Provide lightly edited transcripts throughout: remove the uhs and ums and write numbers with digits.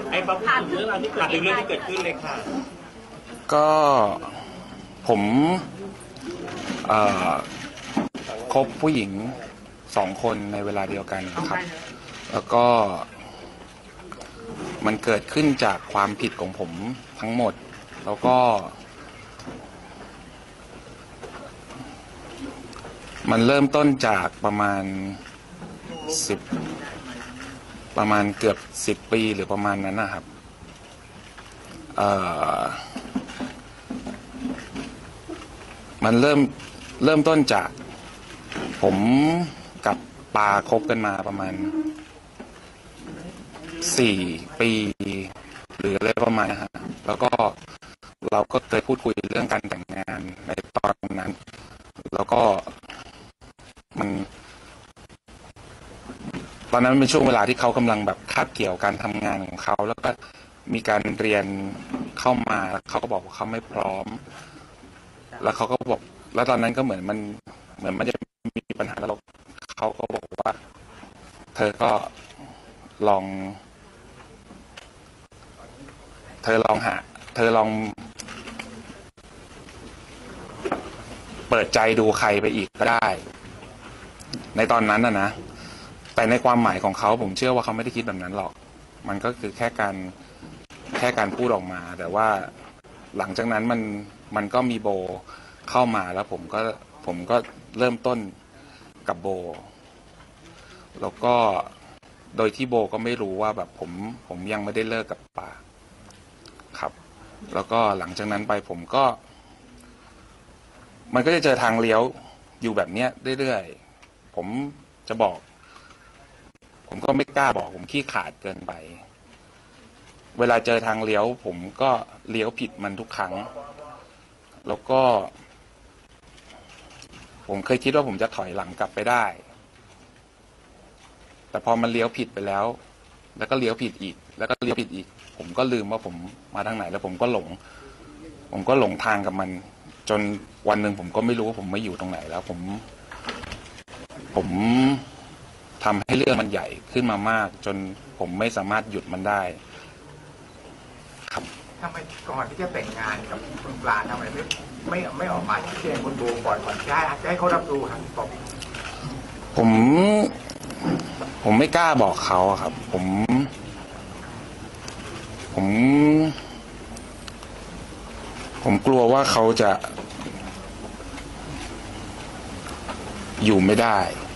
ไอ้ป๊อปถามเรื่องราวที่เกิดขึ้นเลยค่ะก็ผมเอ่อคบผู้หญิง2 คนในเวลาเดียวกันครับแล้วก็มันเกิดขึ้นจากความผิดของผมทั้งหมดแล้วก็มันเริ่มต้นจากประมาณเกือบ10 ปีหรือประมาณนั้นนะครับมันเริ่มต้นจากผมกับปาคบกันมาประมาณ4 ปีหรืออะไรประมาณนะฮะแล้วก็เราก็เคยพูดคุยเรื่องการแต่งงานในตอนนั้นแล้วก็ตอนนั้นเป็นช่วงเวลาที่เขากำลังแบบคาบเกี่ยวการทำงานของเขาแล้วก็มีการเรียนเข้ามาเขาก็บอกว่าเขาไม่พร้อมแล้วเขาก็บอกแล้วตอนนั้นก็เหมือนมันจะมีปัญหาแล้วเขาก็บอกว่าเธอลองเปิดใจดูใครไปอีกก็ได้ในตอนนั้นนะแต่ในความหมายของเขาผมเชื่อว่าเขาไม่ได้คิดแบบนั้นหรอกมันก็คือแค่การพูดออกมาแต่ว่าหลังจากนั้นมันก็มีโบเข้ามาแล้วผมก็เริ่มต้นกับโบแล้วก็โดยที่โบก็ไม่รู้ว่าแบบผมยังไม่ได้เลิกกับปาครับแล้วก็หลังจากนั้นไปมันก็จะเจอทางเลี้ยวอยู่แบบเนี้ยเรื่อยๆผมจะบอกผมก็ไม่กล้าบอกผมขี้ขลาดเกินไปเวลาเจอทางเลี้ยวผมก็เลี้ยวผิดมันทุกครั้งแล้วก็ผมเคยคิดว่าผมจะถอยหลังกลับไปได้แต่พอมันเลี้ยวผิดไปแล้วก็เลี้ยวผิดอีกแล้วก็เลี้ยวผิดอีกผมก็ลืมว่าผมมาทางไหนแล้วผมก็หลงทางกับมันจนวันหนึ่งผมก็ไม่รู้ว่าผมไม่อยู่ตรงไหนแล้วผมทำให้เรื่องมันใหญ่ขึ้นมามากจนผมไม่สามารถหยุดมันได้ครับทำไมก่อนที่จะแต่งงานกับคุณปลาทำไมไม่ออกมาชี้แจงคุณโบก่อนจะให้เขารับรู้ครับผมไม่กล้าบอกเขาครับผมกลัวว่าเขาจะอยู่ไม่ได้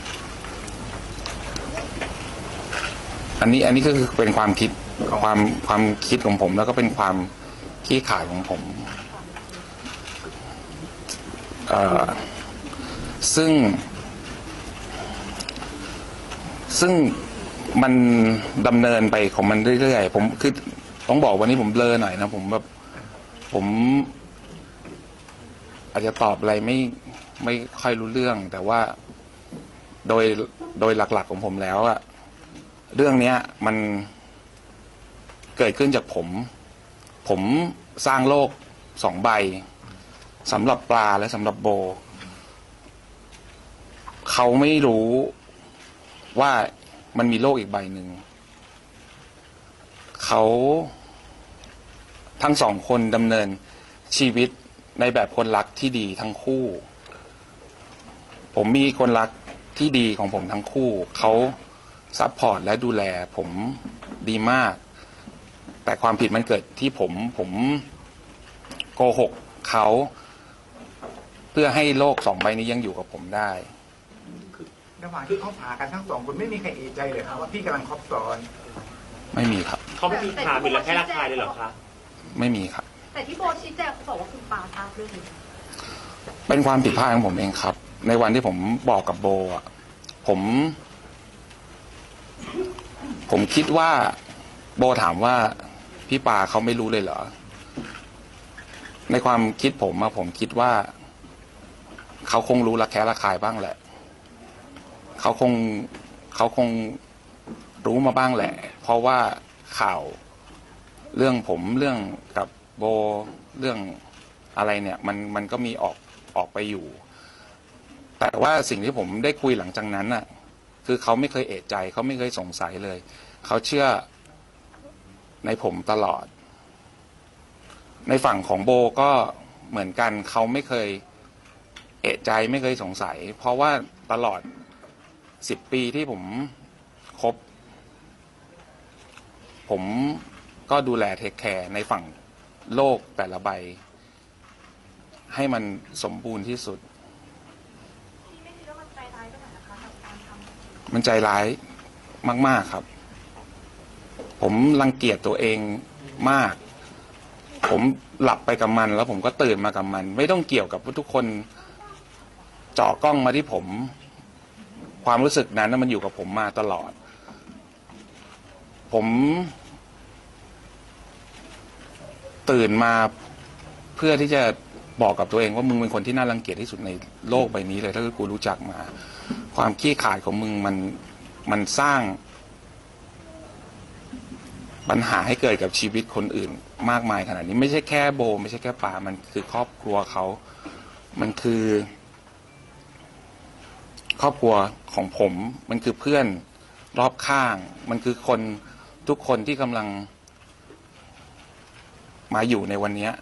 อันนี้ก็คือเป็นความคิดของผมแล้วก็เป็นความขี้ขลาดของผมซึ่งมันดำเนินไปของมันเรื่อยๆผมคือต้องบอกวันนี้ผมเบลอหน่อยนะผมอาจจะตอบอะไรไม่ค่อยรู้เรื่องแต่ว่าโดยหลักๆของผมแล้วอะเรื่องนี้มันเกิดขึ้นจากผมสร้างโลก2 ใบสำหรับปลาและสำหรับโบเขาไม่รู้ว่ามันมีโลกอีกใบหนึ่งเขาทั้ง2 คนดำเนินชีวิตในแบบคนรักที่ดีทั้งคู่ผมมีคนรักที่ดีของผมทั้งคู่เขาซัพพอร์ตและดูแลผมดีมากแต่ความผิดมันเกิดที่ผมโกหกเขาเพื่อให้โลก2 ใบนี้ยังอยู่กับผมได้ระหว่างที่เขาผ่ากันทั้ง2 คนไม่มีใครเอะใจเลยครับว่าพี่กำลังคบซ้อนไม่มีครับเขาไม่มีถามหรือแค่รักทายเลยเหรอคะไม่มีครับแต่ที่โบชี้แจงเขาบอกว่าคุณปาทราบเรื่องนี้เป็นความผิดพลาดของผมเองครับในวันที่ผมบอกกับโบอ่ะผมคิดว่าโบถามว่าพี่ปาเขาไม่รู้เลยเหรอในความคิดผมคิดว่าเขาคงรู้ระแคะระคายบ้างแหละเขาคงรู้มาบ้างแหละเพราะว่าข่าวเรื่องเรื่องกับโบเรื่องอะไรเนี่ยมันก็มีออกไปอยู่แต่ว่าสิ่งที่ผมได้คุยหลังจากนั้นน่ะคือเขาไม่เคยเอะใจเขาไม่เคยสงสัยเลยเขาเชื่อในผมตลอด ในฝั่งของโบก็เหมือนกันเขาไม่เคยเอะใจไม่เคยสงสัย เพราะว่าตลอด10 ปีที่ผมคบผมก็ดูแลเทคแคร์ในฝั่งโลกแต่ละใบ ให้มันสมบูรณ์ที่สุดที่ไม่คิดว่ามันใจร้ายก็หน่อยนะคะกับการทำมันใจร้ายมาก ๆครับ ผมรังเกียจตัวเองมาก ผมหลับไปกับมัน แล้วผมก็ตื่นมากับมัน ไม่ต้องเกี่ยวกับว่าทุกคนเจาะกล้องมาที่ผม ความรู้สึกนั้นมันอยู่กับผมมาตลอด ผมตื่นมาเพื่อที่จะบอกกับตัวเองว่ามึงเป็นคนที่น่ารังเกียจที่สุดในโลกใบนี้เลยถ้ากูรู้จักมา ความขี้ขลาดของมึงมันสร้างปัญหาให้เกิดกับชีวิตคนอื่นมากมายขนาดนี้ไม่ใช่แค่โบไม่ใช่แค่ปามันคือครอบครัวเขา มันคือ ครอบครัวของผม มันคือเพื่อนรอบข้าง มันคือคนทุกคนที่กำลังมาอยู่ในวันนี้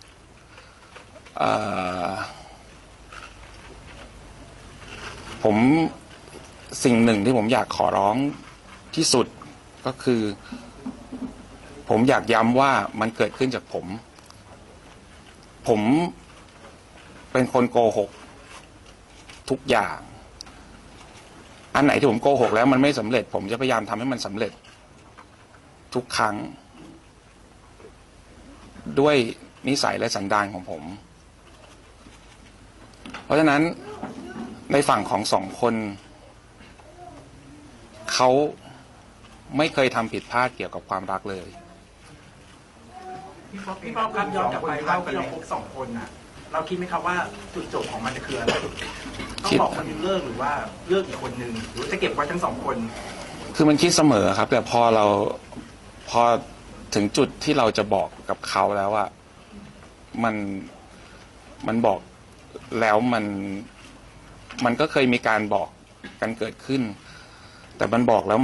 ผมสิ่งหนึ่งที่ผมอยากขอร้องที่สุดก็คือ ผมอยากย้ำว่ามันเกิดขึ้นจากผม ผมเป็นคนโกหกทุกอย่าง อันไหนที่ผมโกหกแล้วมันไม่สำเร็จ ผมจะพยายามทำให้มันสำเร็จทุกครั้ง ด้วยนิสัยและสันดานของผม เพราะฉะนั้นในฝั่งของ2 คนเขาไม่เคยทำผิดพลาดเกี่ยวกับความรักเลยพี่ป๊อปครับย้อนกลับไปว่าที่เราคบ2 คนน่ะ เราคิดไหมครับว่าจุดจบของมันจะคืออะไรต้องบอกคนหนึงเลิกหรือว่าเลิกอีกคนหนึ่งหรือจะเก็บไว้ทั้ง2 คนคือมันคิดเสมอครับ แต่พอถึงจุดที่เราจะบอกกับเขาแล้วอะมันบอกแล้วมันก็เคยมีการบอกกันเกิดขึ้น แต่มันบอกแล้ว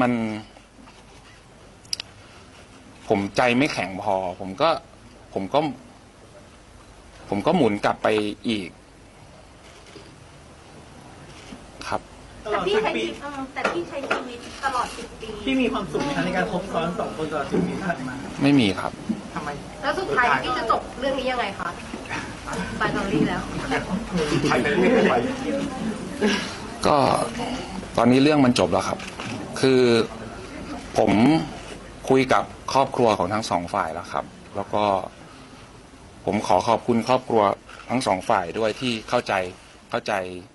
ผมใจไม่แข็งพอ ผมก็หมุนกลับไปอีกครับแต่พี่ใช้ชีวิตตลอด10 ปีพี่มีความสุขไหมในการคบซ้อน2 คนตลอด10 ปีที่ผ่านมาไม่มีครับทำไมแล้วสุดท้ายพี่จะจบเรื่องนี้ยังไงคะไปตอรี่แล้วใครจะไม่ได้ไหวก็ตอนนี้เรื่องมันจบแล้วครับ คือผมคุยกับครอบครัวของทั้ง2 ฝ่ายแล้วครับ แล้วก็ผมขอขอบคุณครอบครัวทั้ง2 ฝ่ายด้วยที่เข้าใจ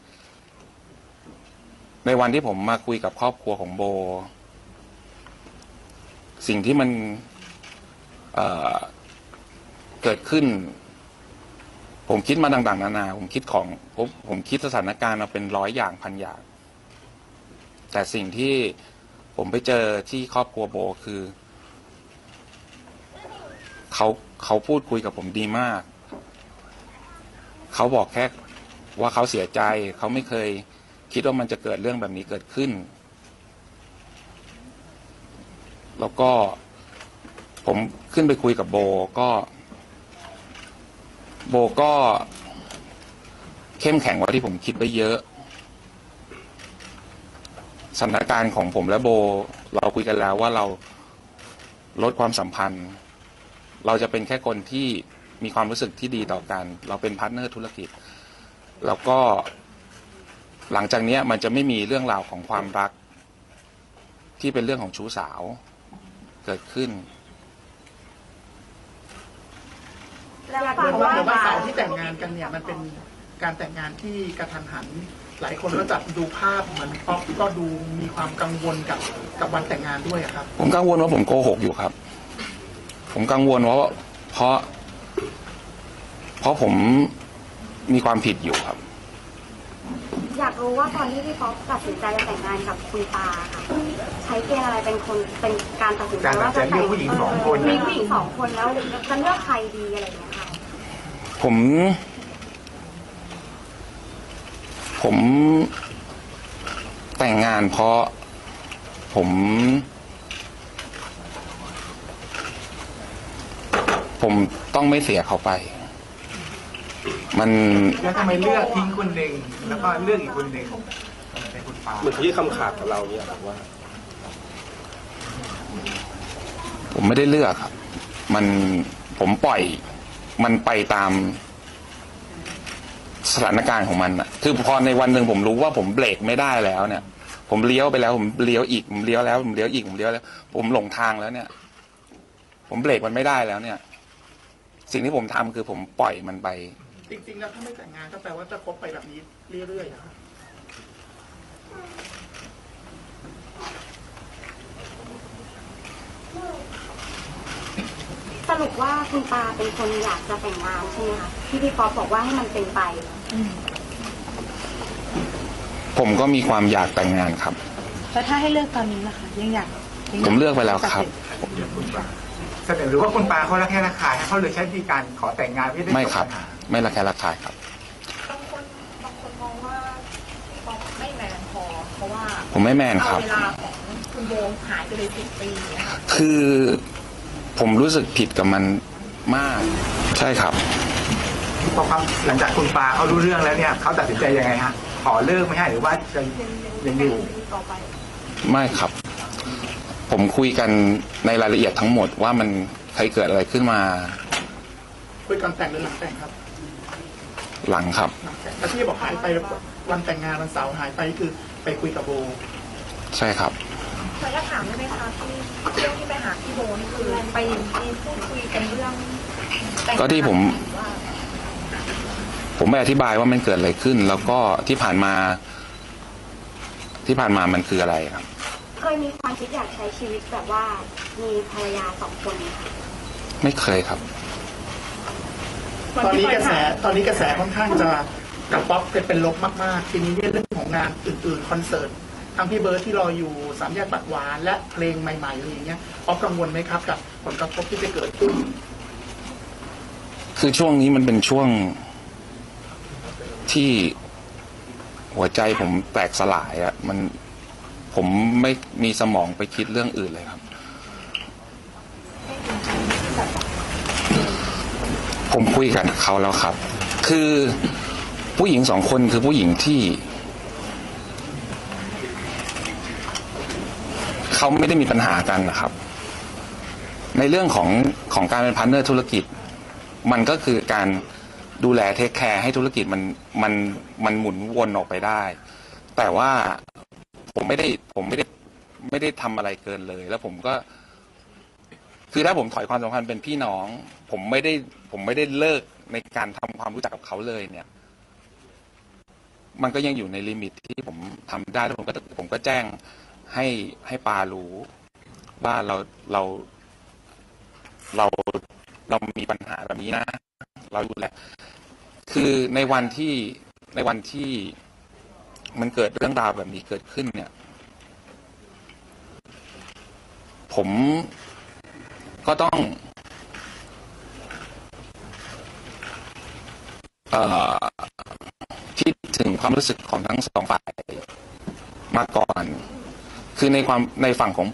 ในวันที่ผมมาคุยกับครอบครัวของโบ สิ่งที่มันเกิดขึ้น ผมคิดมาต่างๆนานาผมคิดสถานการณ์มาเป็น100 อย่างพันอย่าง แต่สิ่งที่ผมไปเจอที่ครอบครัวโบคือเขาพูดคุยกับผมดีมาก เขาบอกแค่ว่าเขาเสียใจ เขาไม่เคยคิดว่ามันจะเกิดเรื่องแบบนี้เกิดขึ้น แล้วก็ผมขึ้นไปคุยกับโบก็เข้มแข็งกว่าที่ผมคิดไปเยอะ สถานการณ์ของผมและโบเราคุยกันแล้วว่าเราลดความสัมพันธ์ เราจะเป็นแค่คนที่มีความรู้สึกที่ดีต่อกัน เราเป็นพาร์ทเนอร์ธุรกิจ แล้วก็หลังจากนี้มันจะไม่มีเรื่องราวของความรักที่เป็นเรื่องของชู้สาวเกิดขึ้นแล้วเหฟัมืงอนว่าว่าเสาร์ที่แต่งงานกันเนี่ยมันเป็นการแต่งงานที่กระทันหัน หลายคนก็จับดูภาพเหมือนป๊อปก็ดูมีความกังวลกับวันแต่งงานด้วยอะครับผมกังวลว่าผมโกหกอยู่ครับ ผมกังวลว่าเพราะผมมีความผิดอยู่ครับอยากรู้ว่าตอนที่พี่ป๊อปตัดสินใจจะแต่งงานกับคุณปาค่ะ ใช้เกณฑ์อะไรเป็นการตัดสินใจว่าจะแต่งการตัดสินใจเลือกผู้หญิง2 คนมีผู้หญิง2 คนแล้วจะเลือกใครดีอะไรอย่างเงี้ยค่ะผมแต่งงานเพราะผมผมต้องไม่เสียเขาไป มันแล้วทำไมเลือกทิ้งคนหนึ่งแล้วก็เลือกอีกคนหนึ่งเป็นคุณปาเหมือนเขายื่นคำขาดกับเราเนี่ยครับว่าผมไม่ได้เลือกครับ ผมปล่อยมันไปตามสถานการณ์ของมันอะคือพอในวันหนึ่งผมรู้ว่าผมเบรกไม่ได้แล้วเนี่ย ผมเลี้ยวไปแล้วผมเลี้ยวอีกผมเลี้ยวแล้วผมเลี้ยวอีกผมเลี้ยวแล้วผมหลงทางแล้วเนี่ย ผมเบรกมันไม่ได้แล้วเนี่ย สิ่งที่ผมทำคือผมปล่อยมันไปจริงๆแล้วถ้าไม่แต่งงานก็แปลว่าจะคบไปแบบนี้เรื่อยๆนะครับสรุปว่าคุณปาเป็นคนอยากจะแต่งงานใช่ไหมคะที่พี่ป๊อปบอกว่าให้มันเป็นไปผมก็มีความอยากแต่งงานครับแล้วถ้าให้เลือกตอนนี้ล่ะคะยังอยากผมเลือกไปแล้วครับแสดงหรือว่าคุณปาเขาระแคะระคายให้เขาเลยใช้วิธีการขอแต่งงานเพื่อได้ไม่จบครับปัญหาไม่ระแคะระคายครับบางคนมองว่าพี่ป๊อปไม่แมนพอเพราะว่าผมไม่แมนคเอารับเวลาของคุณโบหายไปเลย10 ปีเนี่ยค่ะคือผมรู้สึกผิดกับมันมาก ใช่ครับพอครับหลังจากคุณปาเขารู้เรื่องแล้วเนี่ยเขาตัดสินใจยังไงฮะขอเลิกไหมฮะหรือว่าจะยังอยู่ต่อไปไม่ครับ ผมคุยกันในรายละเอียดทั้งหมดว่ามันใครเกิดอะไรขึ้นมาคุยก่อนแต่งหรือหลังแต่งครับหลังครับหลังแต่งแล้วที่บอกหายไปวันแต่งงานวันเสาร์หายไปคือไปคุยกับโบใช่ครับเคยจะถามได้ไหมคะที่เรื่องที่ไปหาพี่โบนี่คือไปพูดคุยกันเรื่องแต่งงานก็ที่ผมหรือว่าผมไม่อธิบายว่ามันเกิดอะไรขึ้น แล้วก็ที่ผ่านมามันคืออะไรครับเคยมีความคิดอยากใช้ชีวิตแบบว่ามีภรรยา2 คนไหมคะไม่เคยครับตอนนี้กระแสค่อนข้างจะกับป๊อปเป็นลบมากๆ ทีนี้เรื่องของงานอื่นๆคอนเสิร์ตทั้งพี่เบิร์ดที่รออยู่3 แยกปากหวานและเพลงใหม่ๆอะไรอย่างเงี้ยป๊อปกังวลไหมครับกับผลกระทบที่จะเกิดขึ้นคือช่วงนี้มันเป็นช่วงที่หัวใจผมแตกสลายอะผมไม่มีสมองไปคิดเรื่องอื่นเลยครับ ผมคุยกับเขาแล้วครับ คือผู้หญิง2 คนคือผู้หญิงที่เขาไม่ได้มีปัญหากันนะครับ ในเรื่องของการเป็นพาร์ทเนอร์ธุรกิจ มันก็คือการดูแลเทคแคร์ให้ธุรกิจมันหมุนวนออกไปได้ แต่ว่าผมไม่ได้ทำอะไรเกินเลย แล้วผมก็คือถ้าผมถอยความสัมพันธ์เป็นพี่น้อง ผมไม่ได้เลิกในการทำความรู้จักกับเขาเลยเนี่ย มันก็ยังอยู่ในลิมิตที่ผมทำได้แล้วผมก็แจ้งให้ปารู้ว่าเรามีปัญหาแบบนี้นะ เราดูแลคือในวันที่มันเกิดเรื่องราวแบบนี้เกิดขึ้นเนี่ย ผมก็ต้องคิดถึงความรู้สึกของทั้ง2 ฝ่ายมาก่อน คือในฝั่งของ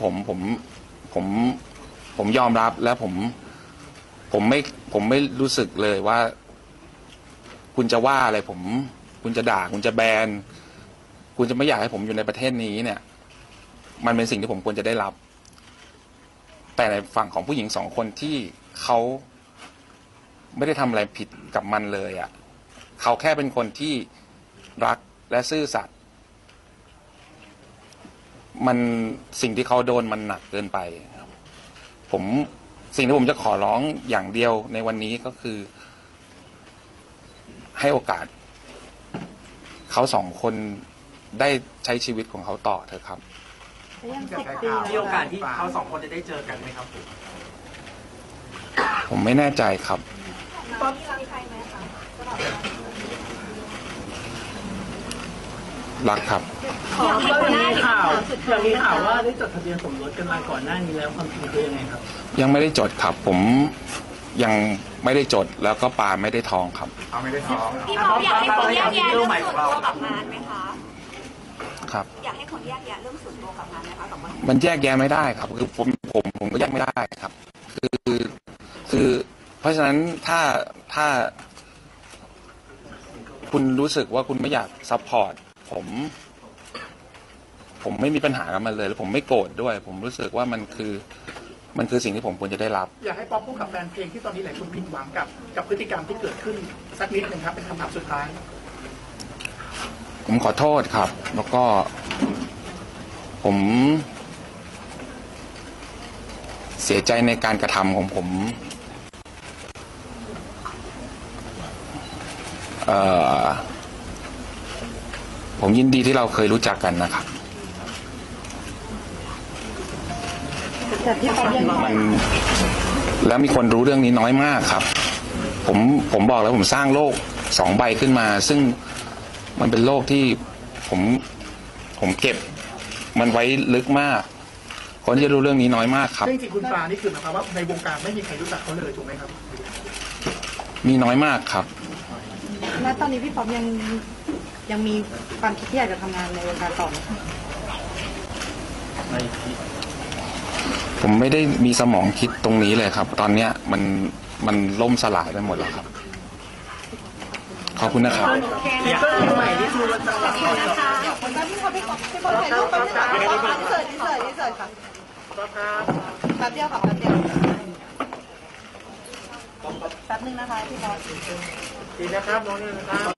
ผมยอมรับและผมไม่รู้สึกเลยว่าคุณจะว่าอะไรคุณจะด่าคุณจะแบนคุณจะไม่อยากให้ผมอยู่ในประเทศนี้เนี่ย มันเป็นสิ่งที่ผมควรจะได้รับ แต่ในฝั่งของผู้หญิง2 คนที่เขาไม่ได้ทำอะไรผิดกับมันเลยอ่ะเขาแค่เป็นคนที่รักและซื่อสัตย์มันสิ่งที่เขาโดนมันหนักเกินไปครับสิ่งที่ผมจะขอร้องอย่างเดียวในวันนี้ก็คือให้โอกาสเขา2 คนได้ใช้ชีวิตของเขาต่อเถอะครับยัง10 ปีมีโอกาสที่เขา2 คนจะได้เจอกันไหมครับผมผมไม่แน่ใจครับป๊อปรักใครไหมคะสำหรับเรารักครับมีข่าวว่าได้จดทะเบียนสมรสกันมาก่อนหน้านี้แล้วความจริงคือยังไงครับยังไม่ได้จดครับ ผมยังไม่ได้จดแล้วก็ปาไม่ได้ท้องครับเอาไม่ได้ท้องพี่ป๊อปอยากให้คนแยกแยะเรื่องส่วนตัวเรากับงานไหมคะครับอยากให้คนแยกแยะเรื่องส่วนตัวกับงานไหมคะ2 คนมันแยกแยะไม่ได้ครับ คือผมก็แยกไม่ได้ครับ คือเพราะฉะนั้นถ้าคุณรู้สึกว่าคุณไม่อยากซัพพอร์ตผมไม่มีปัญหากับมันเลยแล้วผมไม่โกรธด้วย ผมรู้สึกว่ามันคือสิ่งที่ผมควรจะได้รับอยากให้ป๊อปพูดกับแฟนเพลงที่ตอนนี้หลายคนผิดหวังกับพฤติกรรมที่เกิดขึ้นสักนิดหนึ่งครับเป็นคำถามสุดท้ายผมขอโทษครับ แล้วก็ผมเสียใจในการกระทำของผมผมยินดีที่เราเคยรู้จักกันนะครับแต่พี่ป๊อปยังมันแล้วมีคนรู้เรื่องนี้น้อยมากครับ ผมบอกแล้วผมสร้างโลก2 ใบขึ้นมา ซึ่งมันเป็นโลกที่ผมเก็บมันไว้ลึกมาก คนที่จะรู้เรื่องนี้น้อยมากครับซึ่งจริงๆคุณปลานี่คือหมายความว่าในวงการไม่มีใครรู้จักเขาเลยถูกไหมครับมีน้อยมากครับและตอนนี้พี่ป๊อปยังมีความคิดที่อยากจะทำงานในวงการต่อไหมคะผมไม่ได้มีสมองคิดตรงนี้เลยครับ ตอนเนี้ยมันล่มสลายไปหมดแล้วครับ ขอบคุณนะครับใหม่นี่คือว่าจะพี่ป๊อปถ่ายรูปไปด้วยค่ะดีเสิร์ตค่ะแป๊บเดียวค่ะแป๊บเดียวแป๊บนึงนะคะพี่ป๊อปดีนะครับน้องนี่นะครับ